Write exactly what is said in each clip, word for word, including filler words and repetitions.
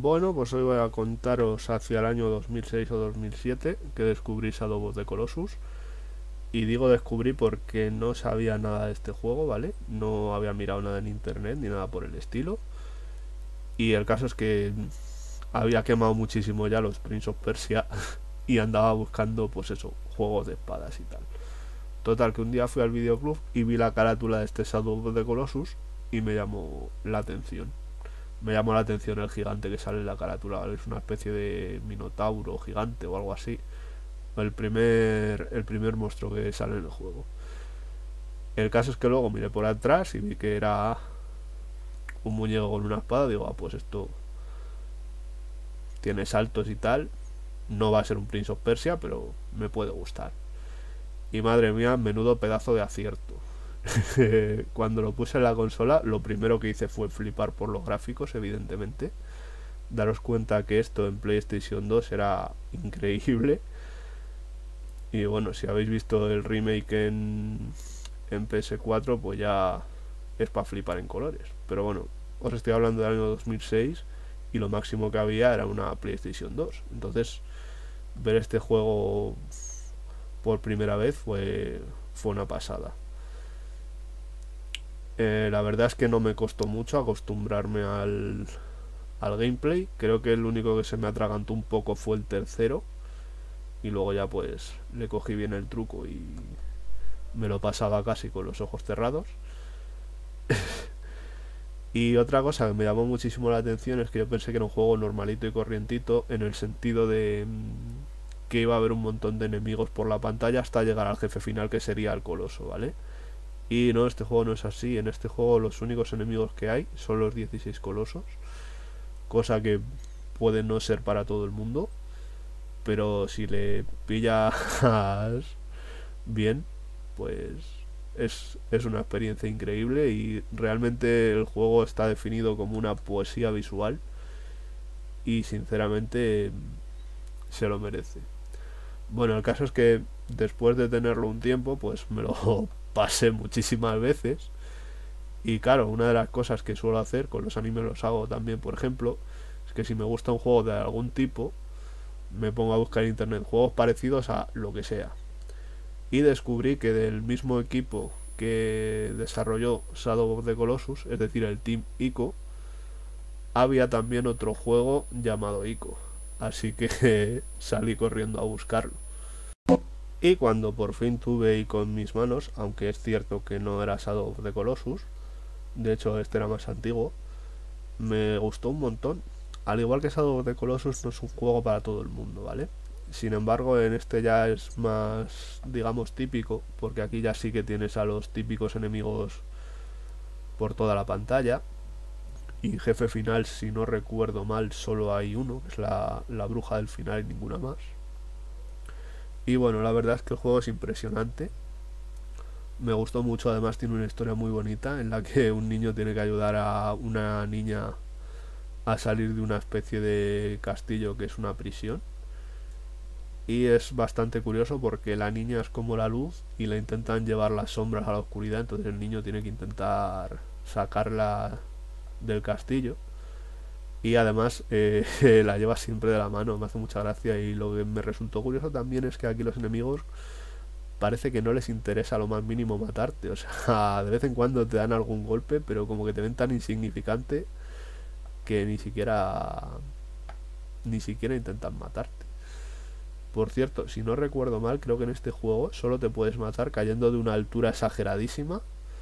Bueno, pues hoy voy a contaros hacia el año dos mil seis o dos mil siete que descubrí Shadow of the Colossus. Y digo descubrí porque no sabía nada de este juego, ¿vale? No había mirado nada en internet ni nada por el estilo. Y el caso es que había quemado muchísimo ya los Prince of Persia y andaba buscando, pues eso, juegos de espadas y tal. Total, que un día fui al videoclub y vi la carátula de este Shadow of the Colossus y me llamó la atención. Me llamó la atención el gigante que sale en la carátula, ¿vale? Es una especie de minotauro gigante o algo así. El primer, el primer monstruo que sale en el juego. El caso es que luego miré por atrás y vi que era un muñeco con una espada. Digo, ah, pues esto tiene saltos y tal. No va a ser un Prince of Persia, pero me puede gustar. Y madre mía, menudo pedazo de acierto. Cuando lo puse en la consola, lo primero que hice fue flipar por los gráficos, evidentemente. Daros cuenta que esto en PlayStation dos era increíble. Y bueno, si habéis visto el remake en, en P S cuatro, pues ya es para flipar en colores. Pero bueno, os estoy hablando del año dos mil seis y lo máximo que había era una PlayStation dos. Entonces, ver este juego por primera vez fue, fue una pasada. Eh, la verdad es que no me costó mucho acostumbrarme al, al gameplay. Creo que el único que se me atragantó un poco fue el tercero. Y luego ya pues le cogí bien el truco y me lo pasaba casi con los ojos cerrados. Y otra cosa que me llamó muchísimo la atención es que yo pensé que era un juego normalito y corrientito, en el sentido de mmm, que iba a haber un montón de enemigos por la pantalla hasta llegar al jefe final, que sería el coloso, ¿vale? Y no, este juego no es así. En este juego los únicos enemigos que hay son los dieciséis colosos, cosa que puede no ser para todo el mundo, pero si le pillas bien, pues es, es una experiencia increíble. Y realmente el juego está definido como una poesía visual y sinceramente se lo merece. Bueno, el caso es que después de tenerlo un tiempo, pues me lo pasé muchísimas veces. Y claro, una de las cosas que suelo hacer con los animes, los hago también, por ejemplo, es que si me gusta un juego de algún tipo, me pongo a buscar en internet juegos parecidos a lo que sea. Y descubrí que del mismo equipo que desarrolló Shadow of the Colossus, es decir, el Team Ico, había también otro juego llamado Ico. Así que salí corriendo a buscarlo. Y cuando por fin tuve Ico en mis manos, aunque es cierto que no era Shadow of the Colossus, de hecho este era más antiguo, me gustó un montón. Al igual que Shadow of the Colossus no es un juego para todo el mundo, ¿vale? Sin embargo, en este ya es más, digamos, típico, porque aquí ya sí que tienes a los típicos enemigos por toda la pantalla. Y jefe final, si no recuerdo mal, solo hay uno, que es la, la bruja del final y ninguna más. Y bueno, la verdad es que el juego es impresionante. Me gustó mucho, además tiene una historia muy bonita en la que un niño tiene que ayudar a una niña a salir de una especie de castillo que es una prisión. Y es bastante curioso porque la niña es como la luz y la intentan llevar las sombras a la oscuridad, entonces el niño tiene que intentar sacarla del castillo. Y además eh, la lleva siempre de la mano, me hace mucha gracia. Y lo que me resultó curioso también es que aquí los enemigos parece que no les interesa lo más mínimo matarte. O sea, de vez en cuando te dan algún golpe, pero como que te ven tan insignificante que ni siquiera ni siquiera intentan matarte. Por cierto, si no recuerdo mal, creo que en este juego solo te puedes matar cayendo de una altura exageradísima.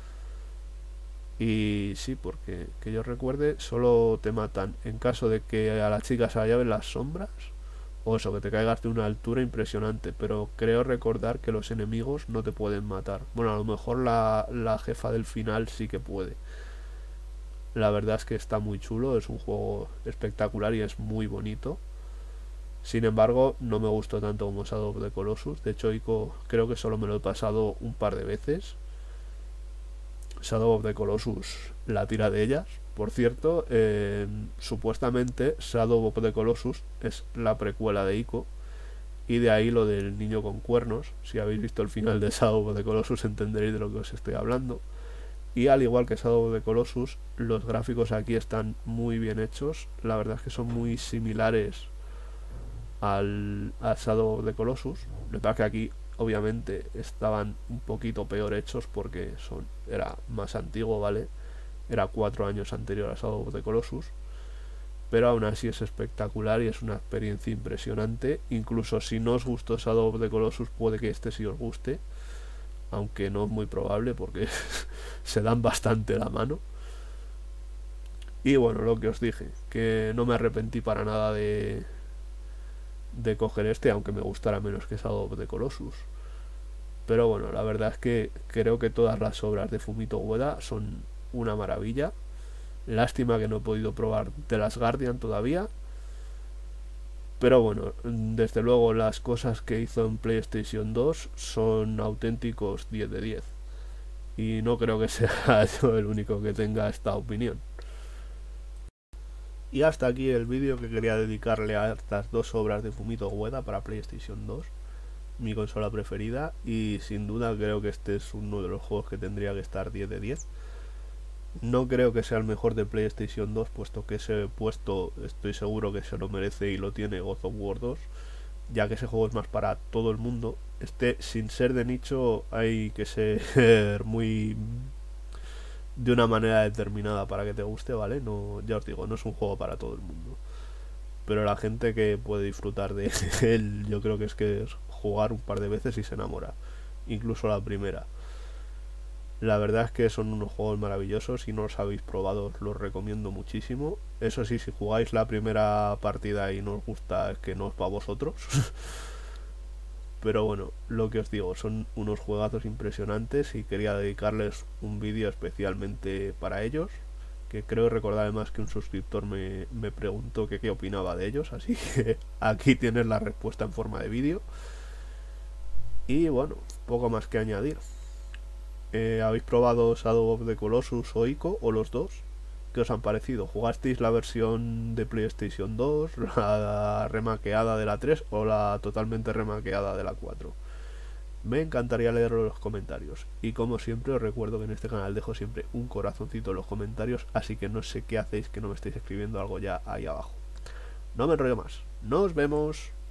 Y sí, porque que yo recuerde, solo te matan en caso de que a la chica se la lleven las sombras, o eso, que te caigas de una altura impresionante. Pero creo recordar que los enemigos no te pueden matar. Bueno, a lo mejor la, la jefa del final sí que puede. La verdad es que está muy chulo, es un juego espectacular y es muy bonito. Sin embargo, no me gustó tanto como Shadow of the Colossus. De hecho, Ico creo que solo me lo he pasado un par de veces. Shadow of the Colossus, la tira de ellas. Por cierto, eh, supuestamente Shadow of the Colossus es la precuela de Ico. Y de ahí lo del niño con cuernos. Si habéis visto el final de Shadow of the Colossus entenderéis de lo que os estoy hablando. Y al igual que Shadow of the Colossus, los gráficos aquí están muy bien hechos. La verdad es que son muy similares al, al Shadow of the Colossus. Lo que pasa es que aquí obviamente estaban un poquito peor hechos porque son era más antiguo, ¿vale? Era cuatro años anterior a Shadow of the Colossus. Pero aún así es espectacular y es una experiencia impresionante. Incluso si no os gustó Shadow of the Colossus, puede que este sí os guste, aunque no es muy probable porque se dan bastante la mano. Y bueno, lo que os dije, que no me arrepentí para nada de, de coger este, aunque me gustara menos que Shadow of the Colossus. Pero bueno, la verdad es que creo que todas las obras de Fumito Ueda son una maravilla. Lástima que no he podido probar The Last Guardian todavía. Pero bueno, desde luego las cosas que hizo en PlayStation dos son auténticos diez de diez. Y no creo que sea yo el único que tenga esta opinión. Y hasta aquí el vídeo que quería dedicarle a estas dos obras de Fumito Ueda para PlayStation dos, mi consola preferida, y sin duda creo que este es uno de los juegos que tendría que estar diez de diez. No creo que sea el mejor de PlayStation dos, puesto que ese puesto estoy seguro que se lo merece y lo tiene God of War dos, ya que ese juego es más para todo el mundo. Este, sin ser de nicho, hay que ser muy de una manera determinada para que te guste, ¿vale? No, ya os digo, no es un juego para todo el mundo. Pero la gente que puede disfrutar de él, yo creo que es que es jugar un par de veces y se enamora. Incluso la primera. La verdad es que son unos juegos maravillosos. Si no los habéis probado, os los recomiendo muchísimo. Eso sí, si jugáis la primera partida y no os gusta, es que no es para vosotros. Pero bueno, lo que os digo, son unos juegazos impresionantes y quería dedicarles un vídeo especialmente para ellos, que creo recordar además que un suscriptor me, me preguntó que qué opinaba de ellos, así que aquí tienes la respuesta en forma de vídeo. Y bueno, poco más que añadir. Eh, ¿Habéis probado Shadow of the Colossus o Ico, o los dos? ¿Qué os han parecido? ¿Jugasteis la versión de PlayStation dos, la remaqueada de la tres o la totalmente remaqueada de la cuatro? Me encantaría leerlo en los comentarios. Y como siempre os recuerdo que en este canal dejo siempre un corazoncito en los comentarios, así que no sé qué hacéis que no me estéis escribiendo algo ya ahí abajo. No me enrollo más. ¡Nos vemos!